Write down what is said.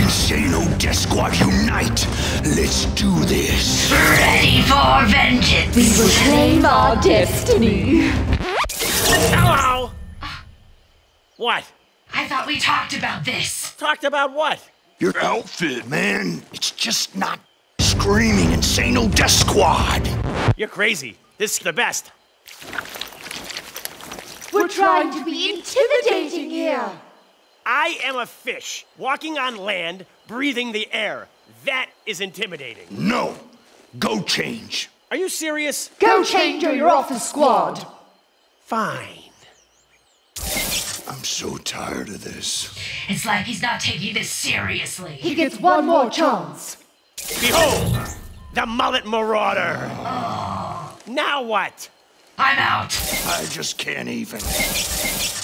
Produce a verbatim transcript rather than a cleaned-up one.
Insano Death Squad unite! Let's do this! Ready for vengeance! We will claim our destiny! Hello! What? I thought we talked about this. Talked about what? Your outfit, man. It's just not screaming Insano Death Squad! You're crazy. This is the best. We're trying to be intimidating here! I am a fish, walking on land, breathing the air. That is intimidating. No! Go change! Are you serious? Go change or you're off the squad! Fine. I'm so tired of this. It's like he's not taking this seriously. He gets one more chance! Behold, the mullet marauder. Now what? I'm out. I just can't even.